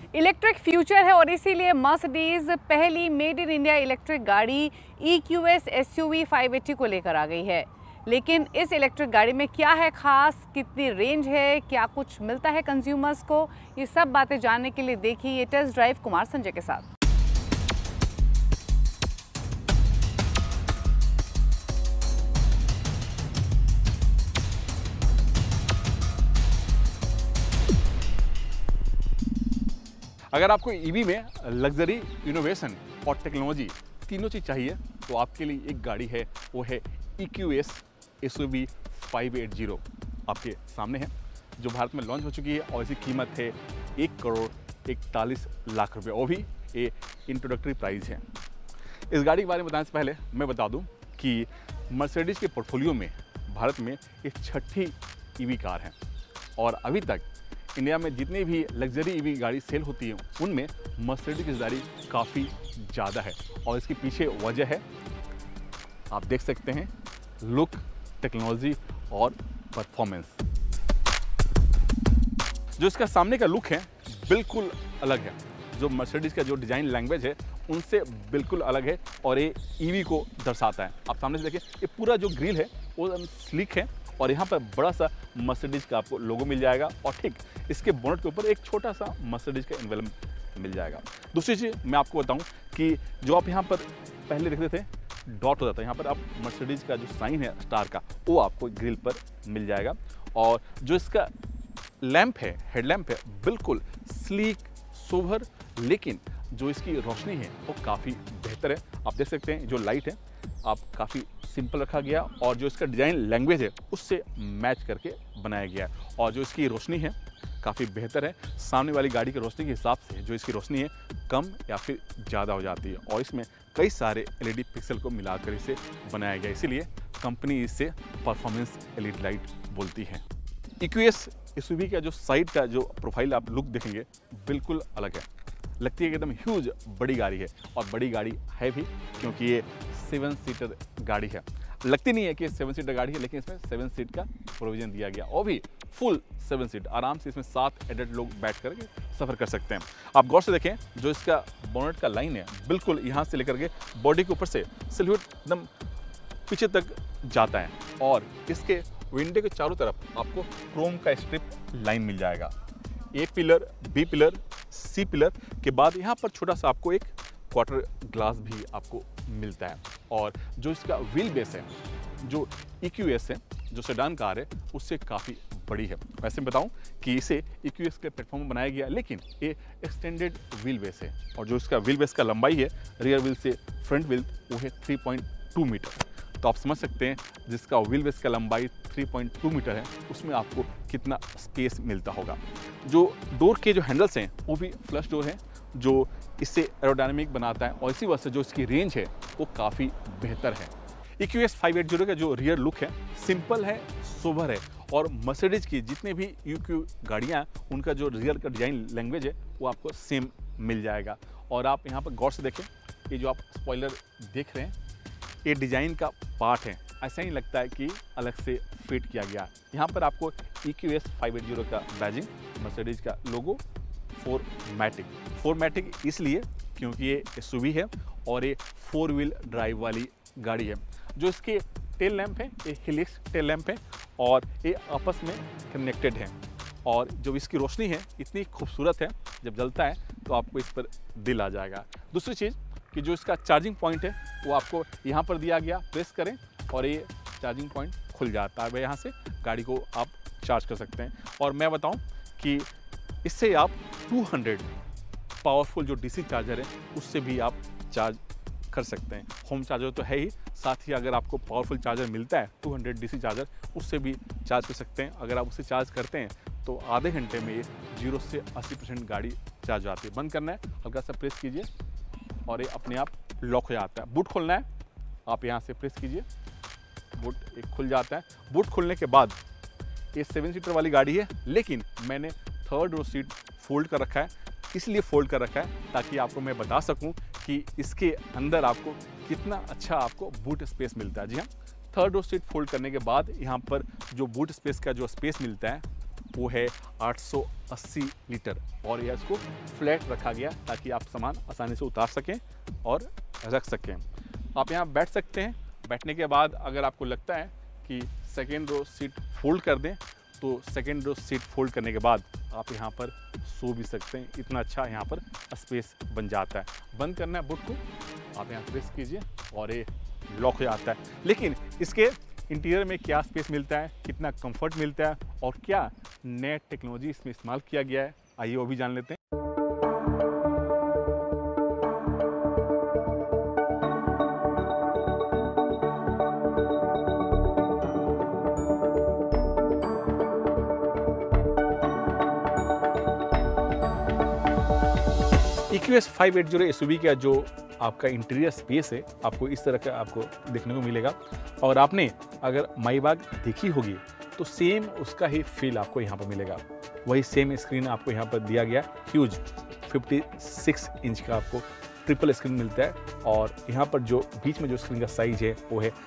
Electric future है और इसीलिए मर्सिडीज पहली मेड इन इंडिया इलेक्ट्रिक गाड़ी EQS SUV 580 को लेकर आ गई है। लेकिन इस इलेक्ट्रिक गाड़ी में क्या है खास, कितनी रेंज है, क्या कुछ मिलता है कंज्यूमर्स को, ये सब बातें जानने के लिए देखिए ये टेस्ट ड्राइव कुमार संजय के साथ। अगर आपको ईवी में लग्जरी, इनोवेशन और टेक्नोलॉजी तीनों चीज़ चाहिए तो आपके लिए एक गाड़ी है, वो है EQS SUV 580 आपके सामने है, जो भारत में लॉन्च हो चुकी है और इसकी कीमत है 1,41,00,000 रुपये। वो भी ये इंट्रोडक्टरी प्राइस है। इस गाड़ी के बारे में बताने से पहले मैं बता दूं कि मर्सिडीज के पोर्टफोलियो में भारत में ये छठी ईवी कार है और अभी तक इंडिया में जितनी भी लग्जरी ईवी गाड़ी सेल होती है उनमें मर्सिडीज की गाड़ी काफ़ी ज़्यादा है और इसके पीछे वजह है, आप देख सकते हैं, लुक, टेक्नोलॉजी और परफॉर्मेंस। जो इसका सामने का लुक है बिल्कुल अलग है, जो मर्सिडीज का जो डिज़ाइन लैंग्वेज है उनसे बिल्कुल अलग है और ये ईवी को दर्शाता है। आप सामने से देखिए, ये पूरा जो ग्रिल है वो स्लीक है और यहाँ पर बड़ा सा मर्सिडीज का आपको लोगो मिल जाएगा और ठीक इसके बोनट के ऊपर एक छोटा सा मर्सिडीज का एनवेलप मिल जाएगा। दूसरी चीज़ मैं आपको बताऊं कि जो आप यहाँ पर पहले देखते थे डॉट हो जाता है, यहाँ पर आप मर्सिडीज का जो साइन है स्टार का वो आपको ग्रिल पर मिल जाएगा और जो इसका लैंप है, हेडलैम्प है, बिल्कुल स्लीक, सोबर, लेकिन जो इसकी रोशनी है वो काफ़ी बेहतर है। आप देख सकते हैं जो लाइट है आप काफ़ी सिंपल रखा गया और जो इसका डिज़ाइन लैंग्वेज है उससे मैच करके बनाया गया है और जो इसकी रोशनी है काफ़ी बेहतर है। सामने वाली गाड़ी की रोशनी के हिसाब से जो इसकी रोशनी है कम या फिर ज़्यादा हो जाती है और इसमें कई सारे LED पिक्सल को मिलाकर इसे बनाया गया, इसीलिए कंपनी इसे परफॉर्मेंस LED लाइट बोलती है। EQS SUV का जो साइड का जो प्रोफाइल आप लुक देखेंगे बिल्कुल अलग है, लगती है कि एकदम ह्यूज बड़ी गाड़ी है और बड़ी गाड़ी है भी क्योंकि ये 7 सीटर गाड़ी है। लगती नहीं है कि 7 सीटर गाड़ी है, लेकिन इसमें 7 सीट का प्रोविजन दिया गया और भी फुल 7 सीट, आराम से इसमें 7 एडल्ट लोग बैठ करके सफ़र कर सकते हैं। आप गौर से देखें, जो इसका बोनेट का लाइन है बिल्कुल यहाँ से लेकर के बॉडी के ऊपर से सिल्हूट एकदम पीछे तक जाता है और इसके विंडो के चारों तरफ आपको क्रोम का स्ट्रिप लाइन मिल जाएगा। A pillar, B pillar, C pillar के बाद यहाँ पर छोटा सा आपको एक क्वार्टर ग्लास भी आपको मिलता है और जो इसका व्हील बेस है, जो EQS है, जो सेडान कार है, उससे काफ़ी बड़ी है। वैसे मैं बताऊं कि इसे EQS के प्लेटफॉर्म में बनाया गया, लेकिन ये एक्सटेंडेड व्हील बेस है और जो इसका व्हील बेस का लंबाई है रियर व्हील से फ्रंट व्हील वो है 3.2 मीटर। तो आप समझ सकते हैं जिसका व्हील बेस का लंबाई 3.2 मीटर है उसमें आपको कितना स्पेस मिलता होगा। जो डोर के जो हैंडल्स हैं वो भी फ्लश डोर है, जो इससे एरोडायनामिक बनाता है और इसी वजह से जो इसकी रेंज है वो काफ़ी बेहतर है। EQS 580 का जो रियर लुक है सिंपल है, सोबर है और मर्सिडीज की जितने भी EQ गाड़ियाँ उनका जो रियर का डिज़ाइन लैंग्वेज है वो आपको सेम मिल जाएगा। और आप यहाँ पर गौर से देखें, ये जो आप स्पॉइलर देख रहे हैं ये डिज़ाइन का पार्ट है, ऐसा ही लगता है कि अलग से फिट किया गया। यहाँ पर आपको EQS 580 का बैजिंग, मर्सिडीज का लोगो, 4मैटिक इसलिए क्योंकि ये SUV है और ये 4 व्हील ड्राइव वाली गाड़ी है। जो इसके टेल लैंप है ये हेलिक्स टेल लैंप है और ये आपस में कनेक्टेड है और जो इसकी रोशनी है इतनी खूबसूरत है, जब जलता है तो आपको इस पर दिल आ जाएगा। दूसरी चीज़ कि जो इसका चार्जिंग पॉइंट है वो आपको यहाँ पर दिया गया, प्रेस करें और ये चार्जिंग पॉइंट खुल जाता है, यहाँ से गाड़ी को आप चार्ज कर सकते हैं। और मैं बताऊं कि इससे आप 200 पावरफुल जो DC चार्जर है उससे भी आप चार्ज कर सकते हैं। होम चार्जर तो है ही, साथ ही अगर आपको पावरफुल चार्जर मिलता है 200 DC चार्जर उससे भी चार्ज कर सकते हैं। अगर आप उससे चार्ज करते हैं तो आधे घंटे में ये 0 से 80% गाड़ी चार्ज आती है। बंद करना है, हल्का सा प्रेस कीजिए और ये अपने आप लॉक हो जाता है। बूट खोलना है, आप यहाँ से प्रेस कीजिए, बूट एक खुल जाता है। बूट खुलने के बाद ये 7 सीटर वाली गाड़ी है, लेकिन मैंने 3rd रो सीट फोल्ड कर रखा है, इसलिए फोल्ड कर रखा है ताकि आपको मैं बता सकूं कि इसके अंदर आपको कितना अच्छा आपको बूट स्पेस मिलता है। जी हाँ, 3rd रो सीट फोल्ड करने के बाद यहाँ पर जो बूट स्पेस का जो स्पेस मिलता है वो है 880 लीटर और यह इसको फ्लैट रखा गया ताकि आप सामान आसानी से उतार सकें और रख सकें। आप यहाँ बैठ सकते हैं। बैठने के बाद अगर आपको लगता है कि सेकेंड रो सीट फोल्ड कर दें तो सेकेंड रो सीट फोल्ड करने के बाद आप यहाँ पर सो भी सकते हैं। इतना अच्छा यहाँ पर स्पेस बन जाता है। बंद करना है बुट को, आप यहाँ प्रेस कीजिए और ये लॉक हो जाता है। लेकिन इसके इंटीरियर में क्या स्पेस मिलता है, कितना कंफर्ट मिलता है और क्या नए टेक्नोलॉजी इसमें इस्तेमाल किया गया है, आइए वो भी जान लेते हैं। EQS 580 SUV का जो आपका इंटीरियर स्पेस है आपको इस तरह का आपको देखने को मिलेगा। और आपने अगर माईबाग देखी होगी तो सेम उसका ही फील आपको यहाँ पर मिलेगा। वही सेम स्क्रीन आपको यहाँ पर दिया गया, ह्यूज 56 इंच का आपको ट्रिपल स्क्रीन मिलता है। और यहाँ पर जो बीच में जो स्क्रीन का साइज है वो है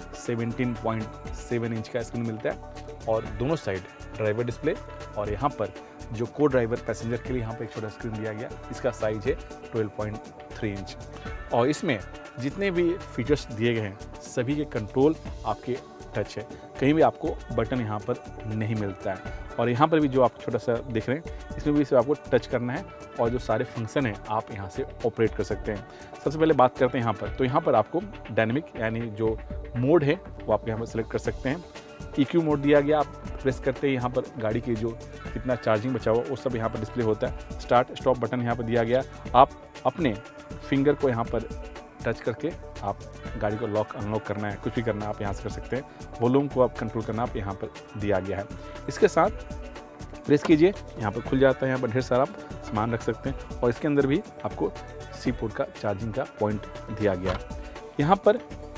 17.7 इंच का स्क्रीन मिलता है और दोनों साइड ड्राइवर डिस्प्ले। और यहाँ पर जो को ड्राइवर पैसेंजर के लिए यहाँ पर एक छोटा स्क्रीन दिया गया, इसका साइज है 12.3 इंच। और इसमें जितने भी फीचर्स दिए गए हैं सभी के कंट्रोल आपके टच है, कहीं भी आपको बटन यहाँ पर नहीं मिलता है। और यहाँ पर भी जो आप छोटा सा देख रहे हैं इसमें भी इसे आपको टच करना है और जो सारे फंक्शन हैं आप यहाँ से ऑपरेट कर सकते हैं। सबसे पहले बात करते हैं यहाँ पर, तो यहाँ पर आपको डायनेमिक यानी जो मोड है वो आप यहाँ पर सेलेक्ट कर सकते हैं। EQ मोड दिया गया, आप प्रेस करते हैं यहाँ पर गाड़ी के जो कितना चार्जिंग बचा हुआ वो सब यहाँ पर डिस्प्ले होता है। स्टार्ट स्टॉप बटन यहाँ पर दिया गया, आप अपने फिंगर को यहाँ पर टच करके आप गाड़ी को लॉक अनलॉक करना है, कुछ भी करना है आप यहाँ से कर सकते हैं। वॉल्यूम को आप कंट्रोल करना आप यहाँ पर दिया गया है। इसके साथ प्रेस कीजिए, यहाँ पर खुल जाता है, यहाँ पर ढेर सारा आप सामान रख सकते हैं। और इसके अंदर भी आपको C पोर्ट का चार्जिंग का पॉइंट दिया गया है। यहाँ पर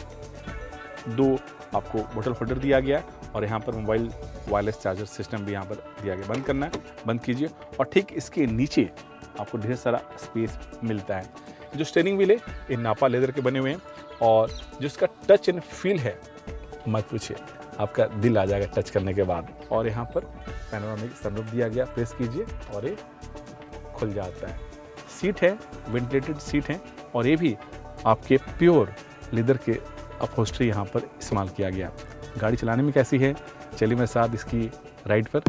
2 आपको बोतल होल्डर दिया गया है और यहाँ पर मोबाइल वायरलेस चार्जर सिस्टम भी यहाँ पर दिया गया। बंद करना है, बंद कीजिए। और ठीक इसके नीचे आपको ढेर सारा स्पेस मिलता है। जो स्टीयरिंग व्हील है ये नापा लेदर के बने हुए हैं और जो इसका टच एंड फील है मत पूछिए, आपका दिल आ जाएगा टच करने के बाद। और यहाँ पर पैनोरामिक सनरूफ दिया गया, प्रेस कीजिए और ये खुल जाता है। सीट है, वेंटिलेटेड सीट है और ये भी आपके प्योर लेदर के अपहोल्स्ट्री यहाँ पर इस्तेमाल किया गया। गाड़ी चलाने में कैसी है, चलिए मेरे साथ इसकी राइड पर।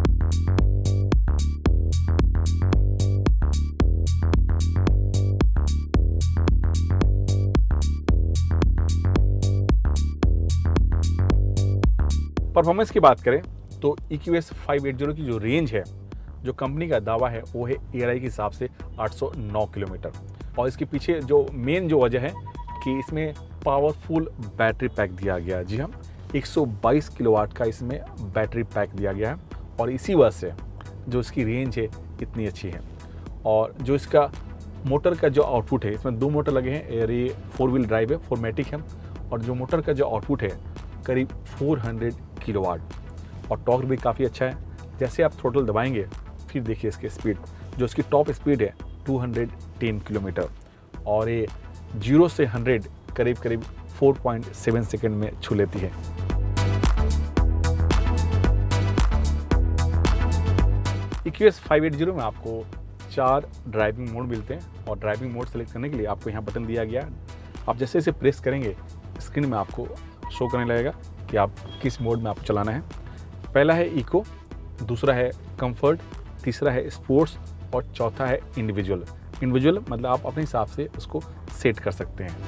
परफॉर्मेंस की बात करें तो EQS 580 की जो रेंज है, जो कंपनी का दावा है वो है ARAI के हिसाब से 809 किलोमीटर। और इसके पीछे जो मेन जो वजह है कि इसमें पावरफुल बैटरी पैक दिया गया। जी हाँ, 122 किलोवाट का इसमें बैटरी पैक दिया गया है और इसी वजह से जो इसकी रेंज है इतनी अच्छी है। और जो इसका मोटर का जो आउटपुट है, इसमें 2 मोटर लगे हैं और ये 4 व्हील ड्राइव है, 4मैटिक है। और जो मोटर का जो आउटपुट है करीब 400 किलोवाट और टॉर्क भी काफ़ी अच्छा है। जैसे आप थ्रोटल दबाएंगे फिर देखिए इसकी स्पीड, जो इसकी टॉप स्पीड है 210 किलोमीटर और ये 0 से 100 करीब 4.7 सेकंड में छू लेती है। EQS 580 में आपको 4 ड्राइविंग मोड मिलते हैं और ड्राइविंग मोड सेलेक्ट करने के लिए आपको यहाँ बटन दिया गया है। आप जैसे इसे प्रेस करेंगे स्क्रीन में आपको शो करने लगेगा कि आप किस मोड में आपको चलाना है। पहला है इको, दूसरा है कंफर्ट, तीसरा है स्पोर्ट्स और चौथा है इंडिविजुअल। इंडिविजुअल मतलब आप अपने हिसाब से उसको सेट कर सकते हैं।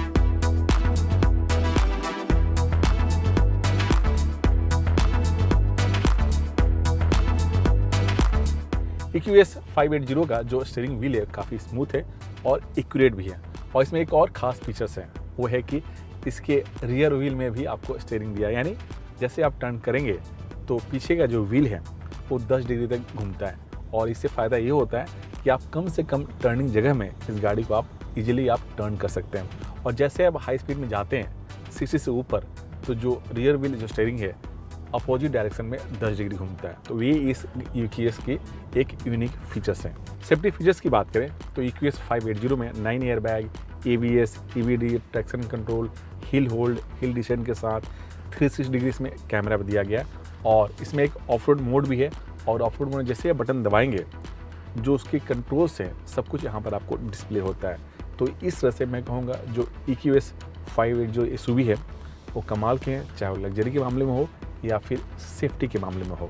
EQS 580 का जो स्टीयरिंग व्हील है काफ़ी स्मूथ है और एक्यूरेट भी है। और इसमें एक और ख़ास फीचर्स है, वो है कि इसके रियर व्हील में भी आपको स्टीयरिंग दिया है। यानी जैसे आप टर्न करेंगे तो पीछे का जो व्हील है वो 10 डिग्री तक घूमता है। और इससे फ़ायदा ये होता है कि आप कम से कम टर्निंग जगह में इस गाड़ी को आप इजीली आप टर्न कर सकते हैं। और जैसे आप हाई स्पीड में जाते हैं 60 से ऊपर, तो जो रियर व्हील जो स्टीयरिंग है अपोजिट डायरेक्शन में 10 डिग्री घूमता है। तो ये इस EQS की एक यूनिक फीचर्स हैं। सेफ्टी फीचर्स की बात करें तो EQS 580 में 9 air bag, ABS, EBD, traction control, hill hold, hill descent के साथ 360 डिग्री में कैमरा दिया गया है। और इसमें एक ऑफ रोड मोड भी है और ऑफ रोड मोड जैसे आप बटन दबाएंगे, जो उसके कंट्रोल्स हैं सब कुछ यहाँ पर आपको डिस्प्ले होता है। तो इस तरह से मैं कहूँगा जो EQS 5.8 जो SUV है वो कमाल के हैं, चाहे वो लग्जरी के मामले में हो या फिर सेफ्टी के मामले में हो।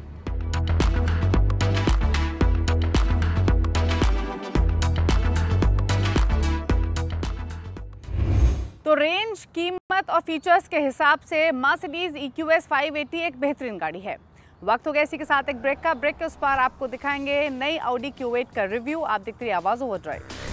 तो रेंज, कीमत और फीचर्स के हिसाब से मर्सिडीज EQS 580 एक बेहतरीन गाड़ी है। वक्त हो गया इसी के साथ एक ब्रेक का। ब्रेक के उस पार आपको दिखाएंगे नई ऑडी Q8 का रिव्यू। आप देखते रहिए आवाज़ ओवरड्राइव।